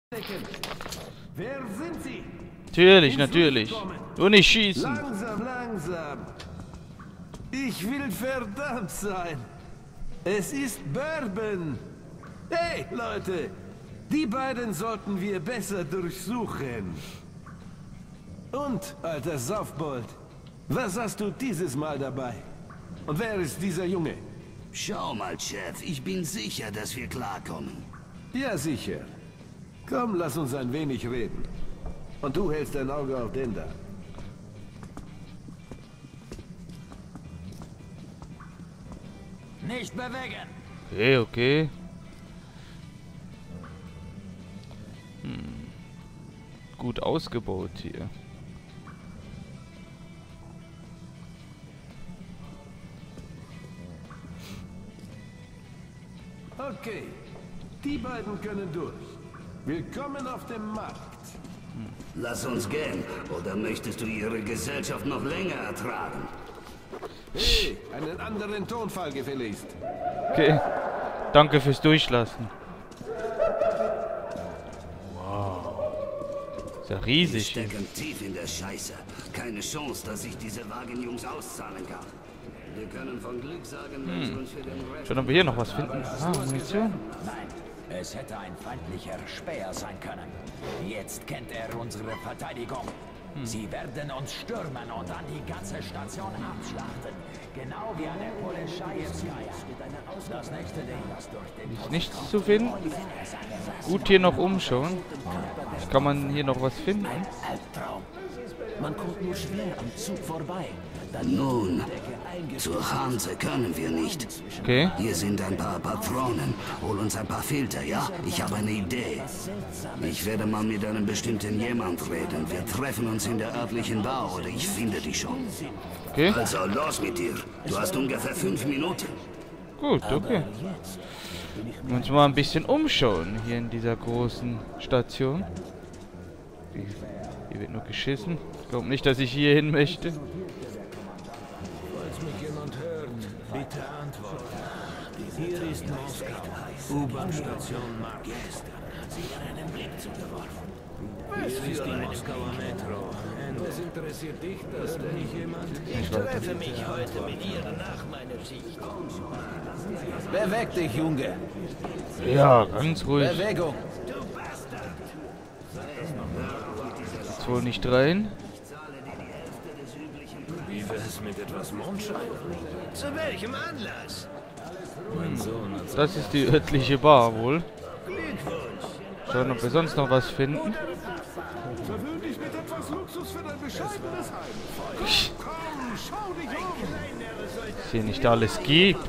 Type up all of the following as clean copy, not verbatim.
Wer sind Sie? Natürlich, natürlich. Nur nicht schießen. Langsam, langsam. Ich will verdammt sein. Es ist Bourbon. Hey, Leute. Die beiden sollten wir besser durchsuchen. Und, alter Saufbold, was hast du dieses Mal dabei? Und wer ist dieser Junge? Schau mal, Chef. Ich bin sicher, dass wir klarkommen. Ja, sicher. Komm, lass uns ein wenig reden. Und du hältst dein Auge auf den da. Nicht bewegen! Okay, okay. Gut ausgebaut hier. Okay, die beiden können durch. Willkommen auf dem Markt. Lass uns gehen. Oder möchtest du ihre Gesellschaft noch länger ertragen? Hey, einen anderen Tonfall gefälligst. Okay. Danke fürs Durchlassen. Wow. Ist ja Wir riesig hier. stecken tief in der Scheiße. Keine Chance, dass ich diese Wagenjungs auszahlen kann. Wir können von Glück sagen, wenn sie uns für den Rest... Schauen, ob wir hier noch was finden. Ah, Munition. Nein, es hätte ein feindlicher Späher sein können. Jetzt kennt er unsere Verteidigung. Sie werden uns stürmen und dann die ganze Station abschlachten. Genau wie eine Polizeiskaya. Das nächste Ding, das durch den... Ist nichts zu finden. Gut hier noch umschauen. Kann man hier noch was finden? Albtraum. Man kommt nur schwer am Zug vorbei. Nun, zur Hanse können wir nicht. Okay. Hier sind ein paar Patronen. Hol uns ein paar Filter, ja? Ich habe eine Idee. Ich werde mal mit einem bestimmten jemand reden. Wir treffen uns in der örtlichen Bar oder ich finde dich schon. Okay. Also los mit dir. Du hast ungefähr 5 Minuten. Gut, okay. Uns mal ein bisschen umschauen hier in dieser großen Station. Hier wird nur geschissen. Ich glaube nicht, dass ich hier hin möchte. Falls mich jemand hört, bitte antworten. Hier ist Moskau. U-Bahn-Station Mark. Gestern hat sie einen Blick zugeworfen. Was für die Moskauer Metro? Was interessiert dich das denn nicht jemand? Ich treffe mich heute mit ihr nach meiner Schicht. Beweg dich, Junge. Ja, ganz ruhig. Bewegung. Jetzt wohl nicht rein. Wie wär's mit etwas Mondschein? Zu welchem Anlass? Mein Sohn hat Das ist die örtliche Bar wohl. Glückwunsch. Schauen, ob wir sonst noch was finden. Verwöhn dich mit etwas Luxus für dein bescheidenes Heim. Komm, schau dich um. Was hier nicht alles gibt.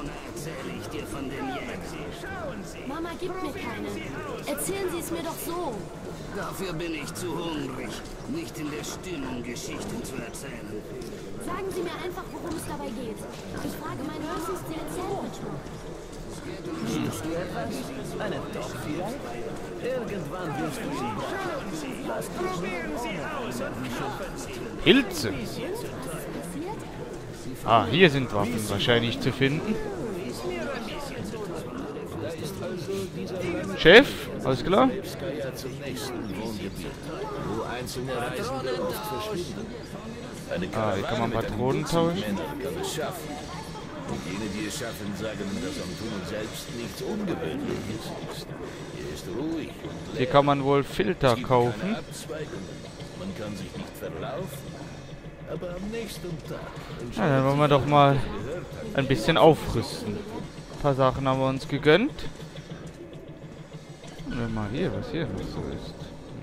Mama gibt mir keine. Erzählen Sie es mir doch so. Dafür bin ich zu hungrig. Nicht in der Stimmung, Geschichten zu erzählen. Sagen Sie mir einfach, worum es dabei geht. Ich frage meine Höchstens, Sie erzählen mit mir. Siehst du etwas? Eine doch vielleicht? Irgendwann wirst du sie. Lass probieren sie aus und kaufen sie. Pilze. Passiert? Ah, hier sind Waffen wahrscheinlich zu finden. Chef, alles klar? Zum nächsten Wohngebiet, wo einzelne Reisende oft verschwinden. Eine Ah, hier kann man Patronen tauschen. Männer kann es schaffen. Und jene, die es schaffen, sagen, dass am Tunnel selbst nichts Ungewöhnliches ist. Hier ist ruhig und Hier kann man wohl Filter es gibt kaufen. keine Abzweigungen. Man kann sich nicht verlaufen. Aber am nächsten Tag... Ja, dann wollen wir doch mal ein bisschen aufrüsten. Ein paar Sachen haben wir uns gegönnt. Schauen wir mal hier, was hier noch so ist.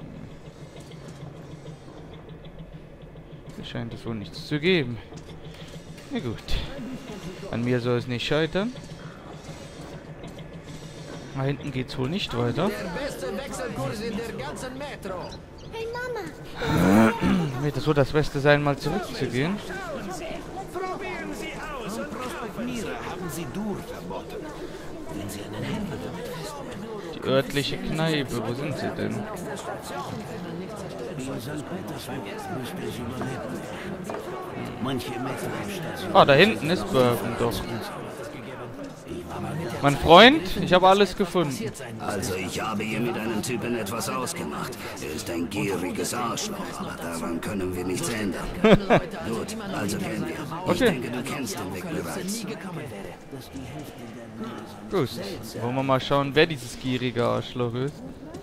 Hier scheint es wohl nichts zu geben. Na gut. An mir soll es nicht scheitern. Da hinten geht's wohl nicht weiter. Der beste Wechselkurs in der ganzen Metro. Hey Mama. Wird es wohl das Beste sein, mal zurückzugehen? Probieren Sie aus und Prospekt Mira haben Sie durchverboten. Wenn Sie einen Händler damit festnehmen. Die örtliche Kneipe, wo sind sie denn? In St. Petersburg müsste es überleben. Manche Metro-Stationen... Ah, da hinten ist Bourbon doch. Ich war mal mit der Mein Freund, ich habe alles gefunden. Also ich habe hier mit einem Typen etwas ausgemacht. Er ist ein gieriges Arschloch, aber daran können wir nichts ändern. Gut, also gehen wir. Ich denke, du kennst den Weg bereits. Gut, wollen wir mal schauen, wer dieses gierige Arschloch ist.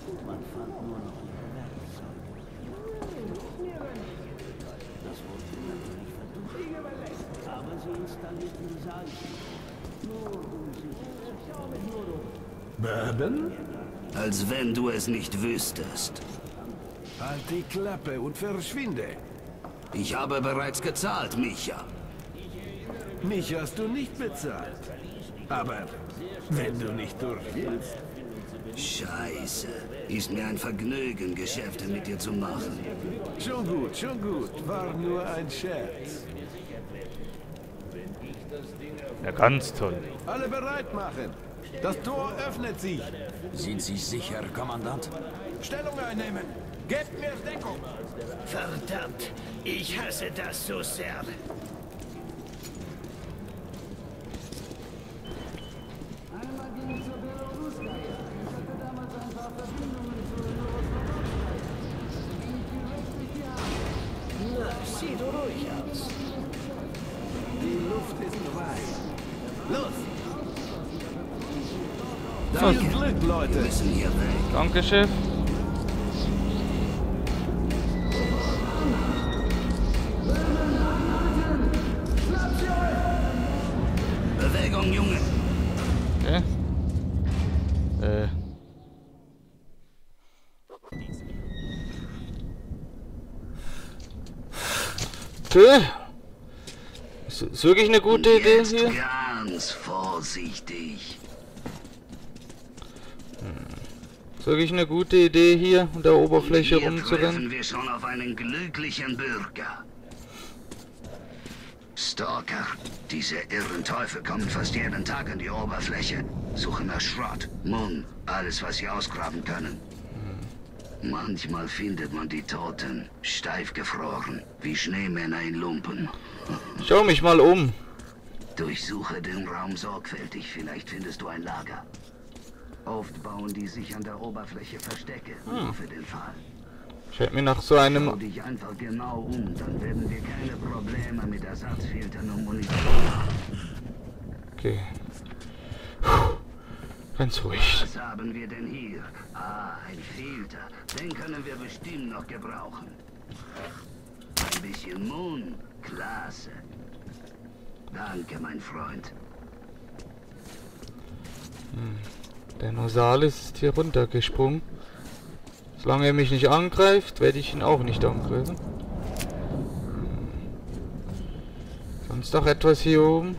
Bourbon? Als wenn du es nicht wüsstest. Halt die Klappe und verschwinde. Ich habe bereits gezahlt, Micha. Mich hast du nicht bezahlt. Aber wenn du nicht durch willst... Scheiße. Ist mir ein Vergnügen, Geschäfte mit dir zu machen. Schon gut, schon gut. War nur ein Scherz. Ja, ganz toll. Alle bereit machen. Das Tor öffnet sich. Sind Sie sicher, Kommandant? Stellung einnehmen. Gebt mir Deckung. Verdammt, ich hasse das so sehr. Sieht ruhig aus. Die Luft ist frei. Los! Okay. Glück, Leute. Wir müssen hier weg. Danke, Chef. Bewegung, Junge. Okay. Okay. Ist wirklich eine gute Idee Jetzt hier? ganz vorsichtig. Ist wirklich eine gute Idee hier an der Oberfläche Hier rumzurennen? treffen wir schon auf einen glücklichen Bürger. Stalker. Diese irren Teufel kommen fast jeden Tag an die Oberfläche. Suchen nach Schrott, Mumm, alles, was sie ausgraben können. Manchmal findet man die Toten, steif gefroren, wie Schneemänner in Lumpen. Schau mich mal um. Durchsuche den Raum sorgfältig, vielleicht findest du ein Lager. Oft bauen die sich an der Oberfläche Verstecke, nur für den Fall. Schaut mir nach so Schau einem... dich einfach genau um, dann werden wir keine Probleme mit Ersatzfiltern und Munition haben. Okay. Puh. Ganz ruhig. Was haben wir denn hier? Ah, ein Filter. Den können wir bestimmt noch gebrauchen. Ein bisschen Mund. Klasse. Danke, mein Freund. Der Nosalis ist hier runtergesprungen. Solange er mich nicht angreift, werde ich ihn auch nicht angreifen. Sonst noch etwas hier oben?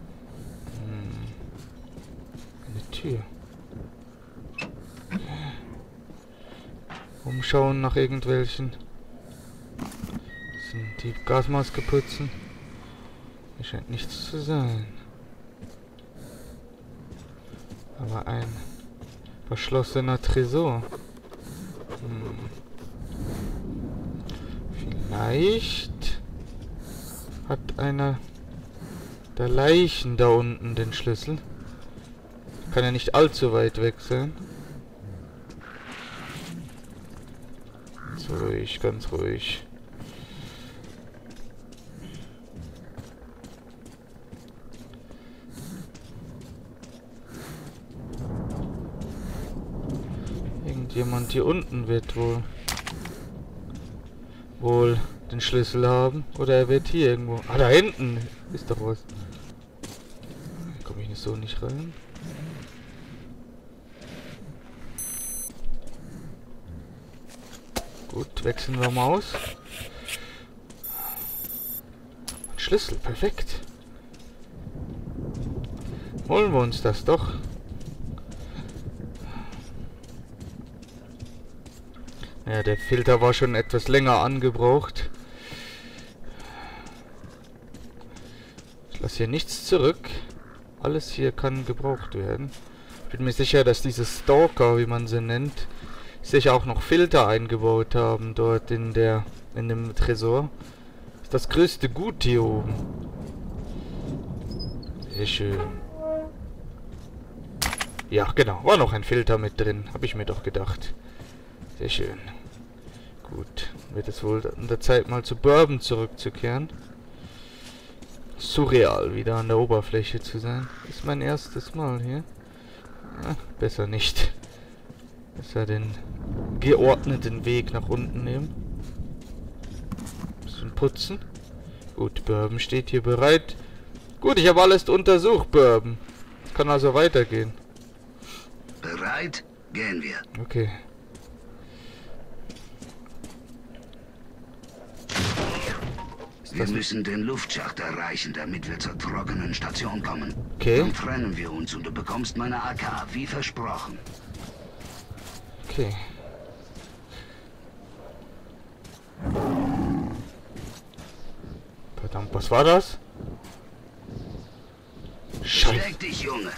Eine Tür. Umschauen nach irgendwelchen. Sind die Gasmaske putzen? Hier scheint nichts zu sein. Aber ein verschlossener Tresor. Vielleicht hat einer der Leichen da unten den Schlüssel. Kann ja nicht allzu weit weg sein. Ganz ruhig, ganz ruhig. Irgendjemand hier unten wird wohl den Schlüssel haben. Oder er wird hier irgendwo... Ah, da hinten ist doch was. Komme ich so nicht rein? Gut, wechseln wir mal aus. Schlüssel, perfekt. Holen wir uns das doch. Ja, der Filter war schon etwas länger angebraucht. Ich lasse hier nichts zurück. Alles hier kann gebraucht werden. Ich bin mir sicher, dass diese Stalker, wie man sie nennt, sich auch noch Filter eingebaut haben dort in dem Tresor. Das ist das größte Gut hier oben. Sehr schön. Ja, genau. War noch ein Filter mit drin. Habe ich mir doch gedacht. Sehr schön. Gut. Wird es wohl an der Zeit, mal zu Bourbon zurückzukehren. Surreal, wieder an der Oberfläche zu sein. Das ist mein erstes Mal hier. Ja, besser nicht. Besser den geordneten Weg nach unten nehmen. Bisschen putzen. Gut, Bourbon steht hier bereit. Gut, ich habe alles untersucht, Bourbon. Es kann also weitergehen. Bereit? Gehen wir. Okay. Wir müssen den Luftschacht erreichen, damit wir zur trockenen Station kommen. Okay. Dann trennen wir uns und du bekommst meine AK, wie versprochen. Okay. Verdammt, was war das? Scheiße. Versteck dich, Junge.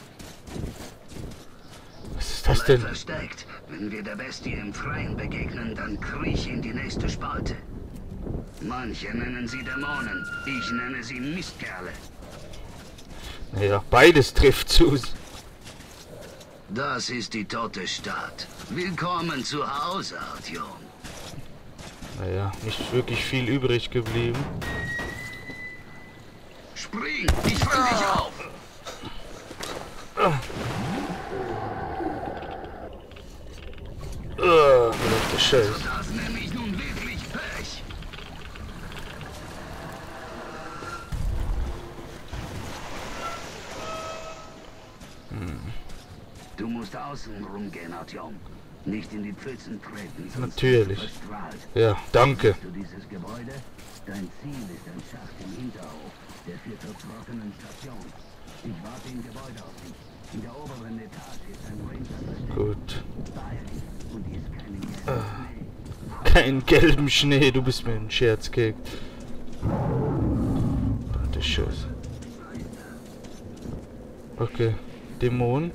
Was ist das Bleib denn? versteckt. Wenn wir der Bestie im Freien begegnen, dann kriech in die nächste Spalte. Manche nennen sie Dämonen, ich nenne sie Mistkerle. Naja, beides trifft zu. Das ist die tote Stadt. Willkommen zu Hause, Artyom. Naja, nicht wirklich viel übrig geblieben. Spring, ich fang dich auf. Verdammte Scheiße. Das nenne ich nun wirklich Pech. Du musst außen rumgehen, Artyom. Nicht in die Pfützen treten, sonst Natürlich. verstrahlt. Ja, danke. Du dieses Gebäude? Dein Ziel ist ein Schacht im Hinterhof, der führt zur trockenen Station. Ich warte im Gebäude auf dich. In der oberen Etage ist ein Ranger. Gut. Und hier ist keine gelbe Schnee. Kein gelben Schnee, du bist mir ein Scherzkeks. Verdammte Scheiße. Okay. Dämon.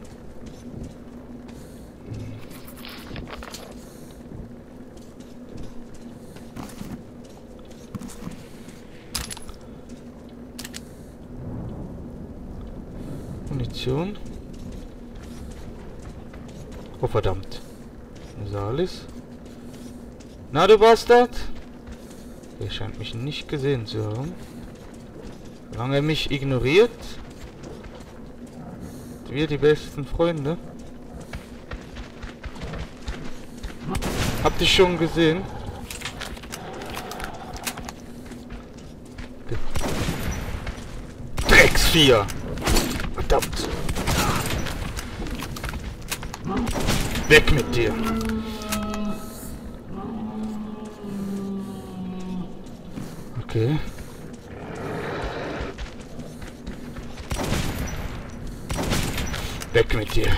Munition. Oh verdammt. Nosalis. Na du Bastard? Er scheint mich nicht gesehen zu haben. Solange er mich ignoriert, sind wir die besten Freunde. Habt ihr schon gesehen? Drecksvieh! Verdammt! Weg mit dir! Okay. Weg mit dir!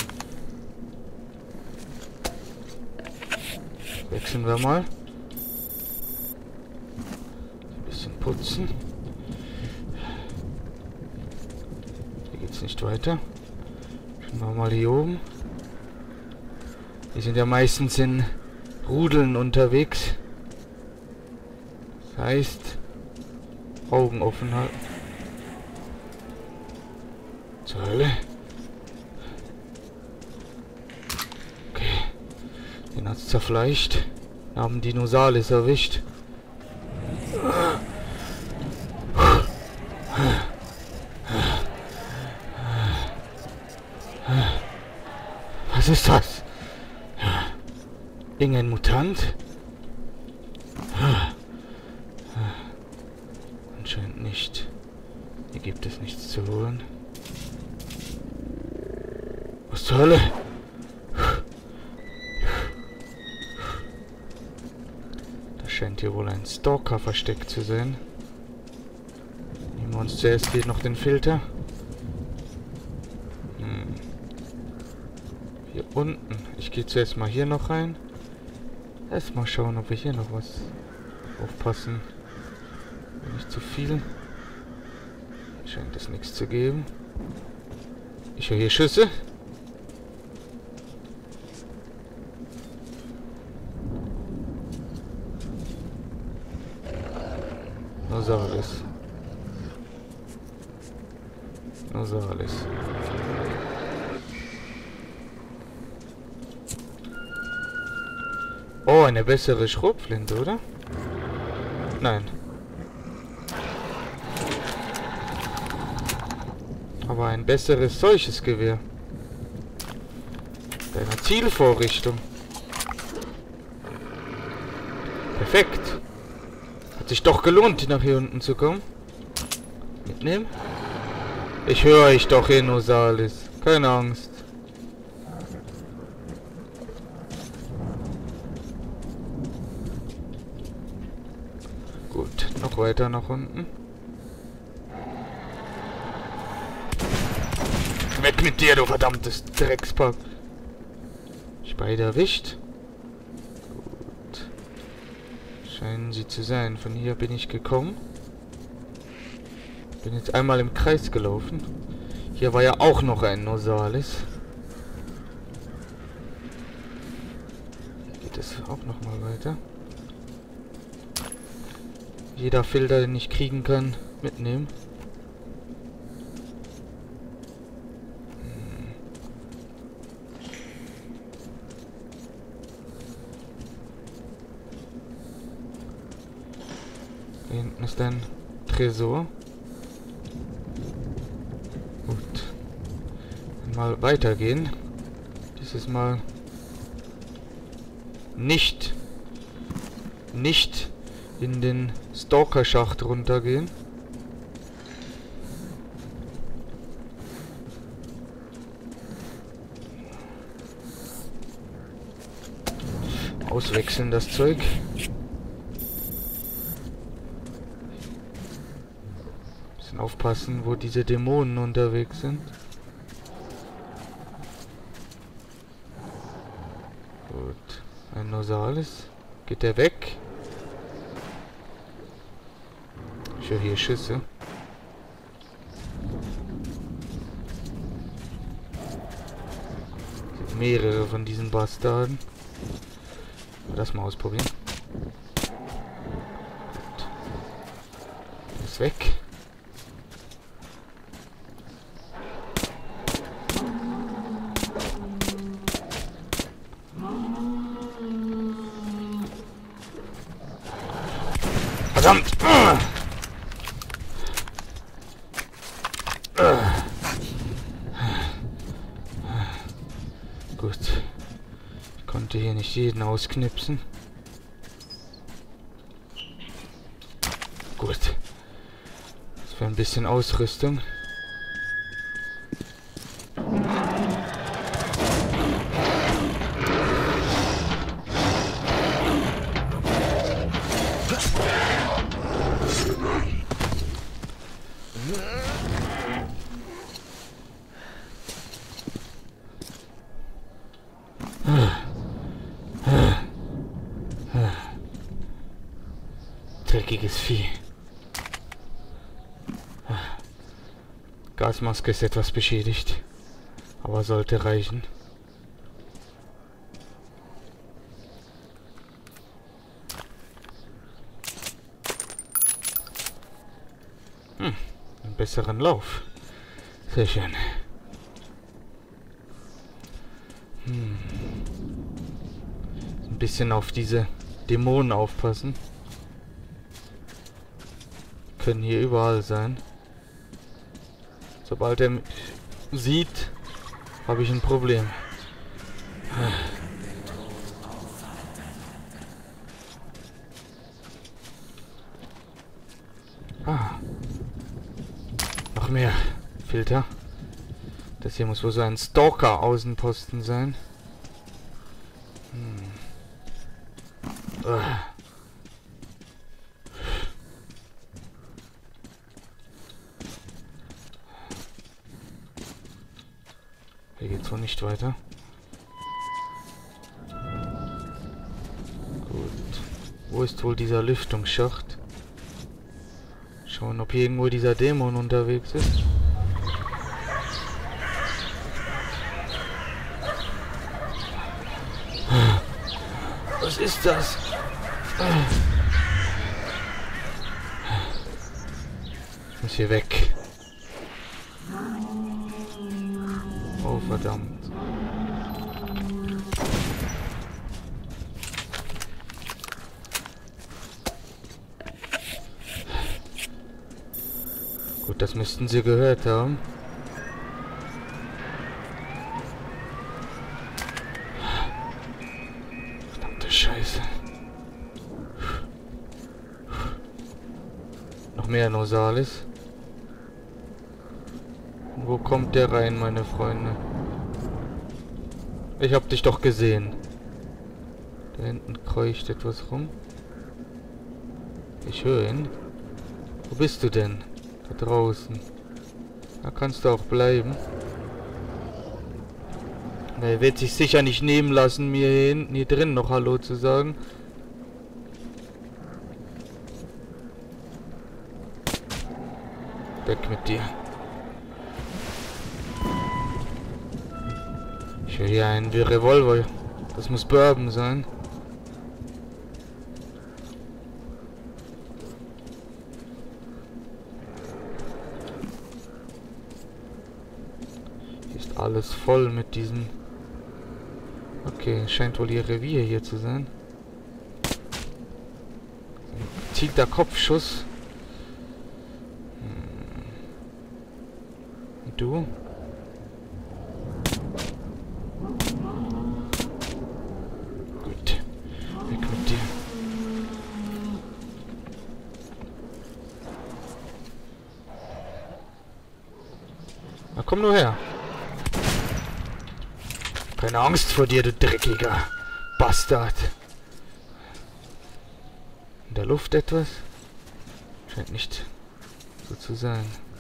Wechseln wir mal. Ein bisschen putzen. Hier geht's nicht weiter. Schauen wir mal hier oben. Die sind ja meistens in Rudeln unterwegs. Das heißt, Augen offen halten. Zur Hölle. Okay. Den hat's zerfleischt. Wir haben die Nosalis erwischt. Was ist das? Irgendein Mutant? Anscheinend nicht. Hier gibt es nichts zu holen. Was zur Hölle? Da scheint hier wohl ein Stalker versteckt zu sein. Nehmen wir uns zuerst hier noch den Filter. Hier unten. Ich gehe zuerst mal hier noch rein. Erstmal schauen, ob wir hier noch was aufpassen. Nicht zu viel. Scheint es nichts zu geben. Ich höre hier Schüsse. Nosalis. Oh, eine bessere Schrotflinte, oder? Nein. Aber ein besseres solches Gewehr. Deiner Zielvorrichtung. Perfekt. Hat sich doch gelohnt, nach hier unten zu kommen. Mitnehmen? Ich höre euch doch hier, Nosalis. Keine Angst. Gut, noch weiter nach unten. Weg mit dir, du verdammtes Dreckspack. Ich beide erwischt. Gut. Scheinen sie zu sein. Von hier bin ich gekommen. Bin jetzt einmal im Kreis gelaufen. Hier war ja auch noch ein Nosalis. Geht es auch noch mal weiter. Jeder Filter, den ich kriegen kann, mitnehmen. Hier hinten ist ein Tresor. Gut. Mal weitergehen. Dieses Mal nicht in den Stalker-Schacht runtergehen. Auswechseln das Zeug. Bisschen aufpassen, wo diese Dämonen unterwegs sind. Gut. Ein Nosalis. Geht der weg? Ich höre hier Schüsse. Es gibt mehrere von diesen Bastarden. Das mal ausprobieren. Gut. Der ist weg. Verdammt! Gut. Ich konnte hier nicht jeden ausknipsen. Gut. Das wäre ein bisschen Ausrüstung. Dreckiges Vieh. Gasmaske ist etwas beschädigt, aber sollte reichen. Einen besseren Lauf. Sehr schön. Ein bisschen auf diese Dämonen aufpassen. Können hier überall sein. Sobald er mich sieht, habe ich ein Problem. Noch mehr Filter. Das hier muss wohl so ein Stalker-Außenposten sein. Hier geht's wohl nicht weiter. Gut. Wo ist wohl dieser Lüftungsschacht? Schauen, ob hier irgendwo dieser Dämon unterwegs ist. Was ist das? Ich muss hier weg. Oh, verdammt. Gut, das müssten sie gehört haben. Verdammte Scheiße. Noch mehr Nosalis. Wo kommt der rein, meine Freunde? Ich hab dich doch gesehen. Da hinten kreucht etwas rum. Ich höre ihn. Wo bist du denn? Da draußen. Da kannst du auch bleiben. Er wird sich sicher nicht nehmen lassen, mir hier hinten, hier drin noch Hallo zu sagen. Weg mit dir. Ich höre hier einen Revolver. Das muss Bourbon sein. Hier ist alles voll mit diesen... Okay, scheint wohl ihr Revier hier zu sein. Ein gezielter Kopfschuss. Und du? Gut. Weg mit dir. Na komm nur her. Keine Angst vor dir, du dreckiger Bastard. In der Luft etwas? Scheint nicht so zu sein.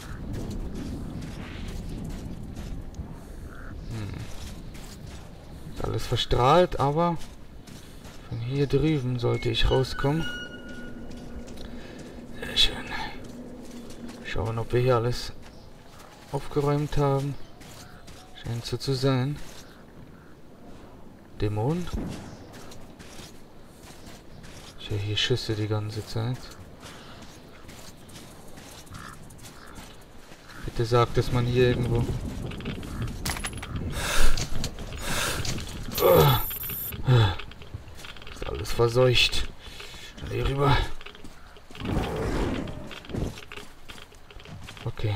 Ist alles verstrahlt, aber von hier drüben sollte ich rauskommen. Sehr schön. Schauen, ob wir hier alles aufgeräumt haben. Scheint so zu sein. Dämon. Ich höre hier Schüsse die ganze Zeit. Bitte sagt, dass man hier irgendwo... Ist alles verseucht. Schnell hier rüber. Okay.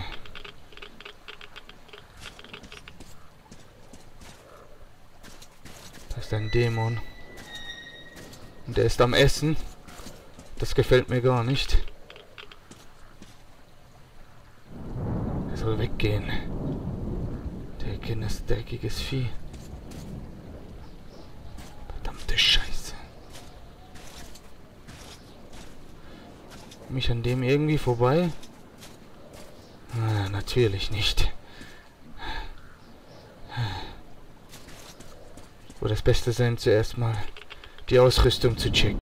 Da ist ein Dämon. Und der ist am Essen. Das gefällt mir gar nicht. Er soll weggehen. Der dreckiges Vieh. Verdammte Scheiße. Mich an dem irgendwie vorbei? Ah, natürlich nicht. Wo das Beste sein, zuerst mal die Ausrüstung zu checken.